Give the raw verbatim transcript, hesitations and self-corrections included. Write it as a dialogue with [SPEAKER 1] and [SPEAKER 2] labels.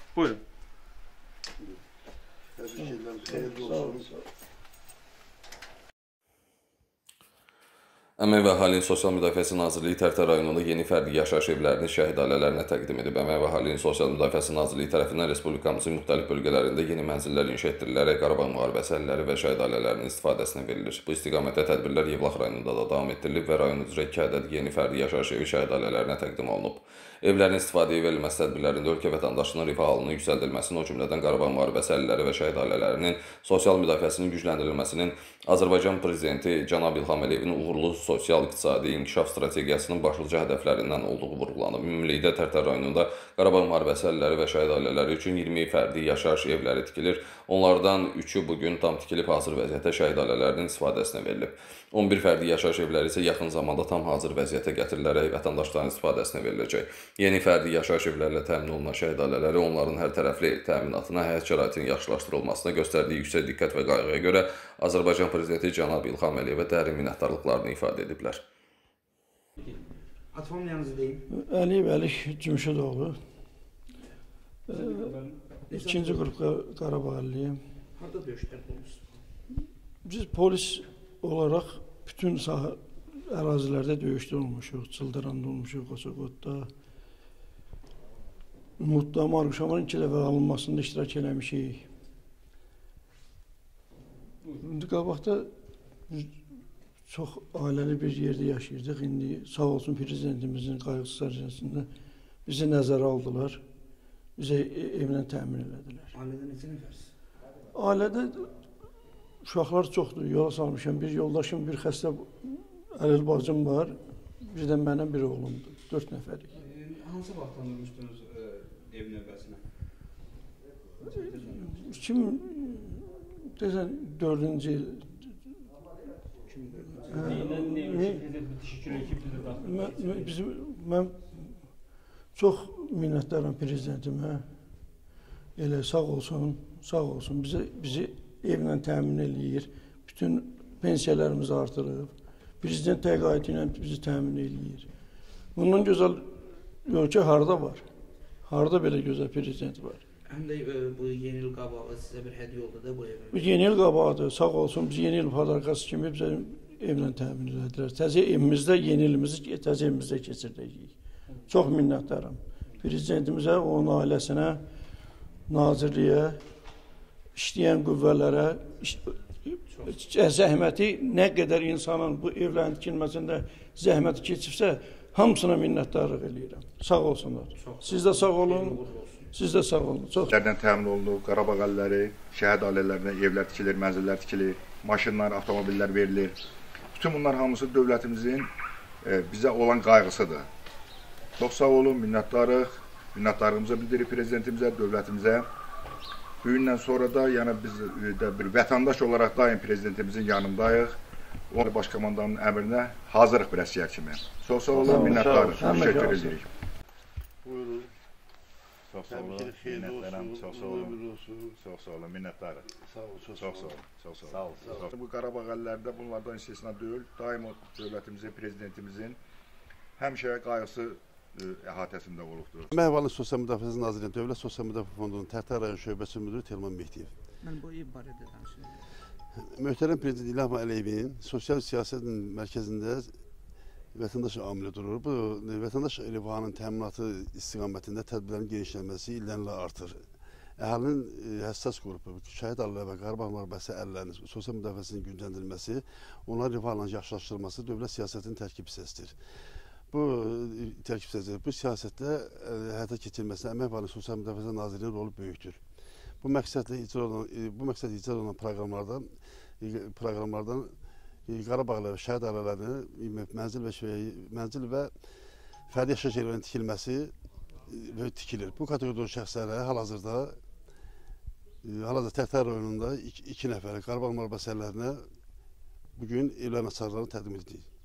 [SPEAKER 1] Buyurun.
[SPEAKER 2] Əmək və Əhalinin Sosial Müdafiəsi Nazirliyi Tərtər rayonunda yeni fərdi yaşayış evlərini şəhid ailələrinə təqdim edib. Əmək və Əhalinin Sosial Müdafiəsi Nazirliyi tərəfindən Respublikamızın müxtəlif bölgələrində yeni mənzillər inşa etdirilərək Qarabağ müharibəsi əhliləri və şəhid ailələrinin istifadəsinə verilir. Bu istiqamətdə tədbirlər Yevlax rayonunda da davam etdirilib və rayon üzrə iki ədəd yeni fərdi yaşayış evi şəhid ailələrinə təqdim olunub. Evlərin istifadəyə verilməsi tədbirlərində ölkə vətəndaşının rifah halının yüksəldilməsinin, o cümlədən Qarabağ müharibəsi əhliləri və şəhid ailələrinin sosial müdafiəsinin gücləndirilməsinin, Azərbaycan Prezidenti Cənab İlham Əliyevin uğurlu sosial-iqtisadi inkişaf strategiyasının başlıca hədəflərindən olduğu vurğulanıb. Ümumilikdə Tərtər rayonunda Qarabağ müharibəsi əhliləri və şəhid ailələri üçün iyirmi fərdi yaşayış evləri tikilir. Onlardan üçü bugün tam tikilib hazır vəziyyətdə şəhid ailələrinin istifadəsinə verilib. on bir fərdi yaşayış evləri isə yaxın zamanda tam hazır vəziyyətə gətirilərək vətəndaşların istifadəsinə veriləcək. Yeni fərdi yaşayış evlərlə təmin olunan şəhid ailələri onların hər tərəfli təminatına, həyat şəraitinin yaxşılaşdırılmasına göstərdiyi yüksək diqqət və qayğıya görə Azərbaycan Prezidenti Cənab İlham Əliyevə dərin minnətdarlıqlarını ifadə ediblər.
[SPEAKER 3] Atamın yanınızdayım.
[SPEAKER 4] Əliyev Əli Cümşüdoğlu. İkinci qrup Qarabağ əliyim.
[SPEAKER 3] Harada döyüşlər olmuşsunuz?
[SPEAKER 4] Biz polis olaraq bütün sahə ərazilərdə döyüşdə olmuşuq. Çıldıranda olmuşuq, Qoçaqotda. Umudda, Maruşamanın iki dəfə alınmasında iştirak eləmişik. İndi qabaqda çox ailəli bir yerdə yaşayırdıq. İndi sağ olsun Prezidentimizin qayğısı sərcəsində bizi nəzərə aldılar. Bizə evlə təmin elədilər.
[SPEAKER 3] Ailədə necə nəfərsiniz?
[SPEAKER 4] Ailədə uşaqlar çoxdur. Yola salmışam. Bir yoldaşım, bir xəstə əlil bacım var. Bir də mənim bir oğlumdur. Dörd nəfərik.
[SPEAKER 1] Hansı vaxtdan durmuşdunuz ev növbəsinə?
[SPEAKER 4] iki min dördüncü il. Bizim, mən çox minnətdaram Prezidentimə. Elə sağ olsun, sağ olsun. Bizi, bizi evlə təmin eləyir. Bütün pensiyalarımızı artırıb. Prezident təqaüdü ilə bizi təmin eləyir. Bundan gözəl ölkə harada var? Harada belə gözəl prezident var?
[SPEAKER 3] Həm də e, bu yeni il qabağı sizə bir hədiyyə oldu da bu evə.
[SPEAKER 4] Bu yeni il qabağıdır. Sağ olsun. Biz yeni il padarkası kimi bizə evlə təmin elədilər. Təzə evimizdə yeni ilimizi təzə evimizdə keçirdəcəyik. Çox minnətdaram. Prezidentimizə, onun ailəsinə, nazirliyə, işləyən qüvvələrə, zəhməti nə qədər insanın bu evlərin tikilməsində zəhməti keçibsə, hamısına minnətdarlıq eləyirəm. Sağ olsunlar. Siz də sağ olun. Siz də sağ olun. Çox.
[SPEAKER 5] Evlərdən təmin olunub, Qarabağ əlləri, şəhid ailələrinə evlər tikilir, mənzillər tikilir, maşınlar, avtomobillər verilir. Bütün bunlar hamısı dövlətimizin e, bizə olan qayğısıdır. Çox sağ olun, minnətdarıq. Minnətdarlığımızı bildirir prezidentimizə, dövlətimizə. Bu gündən sonra da yəni biz də bir vətəndaş olaraq daim prezidentimizin yanındayıq. Onun baş komandanın əmrinə hazırıq bir əsgər kimi. Çox sağ olun, minnətdarıq. Təşəkkür edirik.
[SPEAKER 6] Buyurun.
[SPEAKER 5] Çox sağ olun, minnətdarım. Çox sağ olun. Çox sağ olun, minnətdarıq.
[SPEAKER 6] Sağ olun, çox
[SPEAKER 5] sağ olun. Çox sağ olun. Bu Qarabağ əllərində bunlardan istisna deyil. Daim o dövlətimizin, prezidentimizin həmişə qayğısı əhatəsində olubdur.
[SPEAKER 6] Əmək və Əhalinin Sosial Müdafiəsi Nazirliyinin Dövlət Sosial Müdafiə Fondunun Tərtər rayon şöbəsi müdiri Telman Mehdiyev.
[SPEAKER 3] Mən bu ev barədə danışıram.
[SPEAKER 6] Möhtərəm Prezident İlham Əliyevin sosial siyasətin mərkəzində vətəndaş amili durur. Bu vətəndaş rifahının təminatı istiqamətində tədbirlərin genişlənməsi illərlə artır. Əhalinin həssas qrupu, şəhid ailələri və Qarabağ müharibəsi əhlilərinin sosial müdafiəsinin gücləndirilməsi, onların rifahının yaxşılaşdırılması dövlət siyasətinin tərkib hissəsidir. Bu tərkib hissəsidir. Bu siyasətdə həyata keçirilməsində Əmək və Əhalinin Sosial Müdafiəsi Nazirliyinin rolu böyükdür. Bu məqsədlə icra olunan, bu məqsədlə icra olunan proqramlardan, proqramlardan Qarabağ və şəhid ailələrini mənzil və, mənzil və fərdi yaşayış evlərinin tikilməsi tikilir. Bu kateqoriyada şəxslərə hal-hazırda hal-hazırda Tərtər rayonunda iki, iki nəfər Qarabağ müharibəsi əhlilərinə bugün evlərin açarlarını təqdim edirik.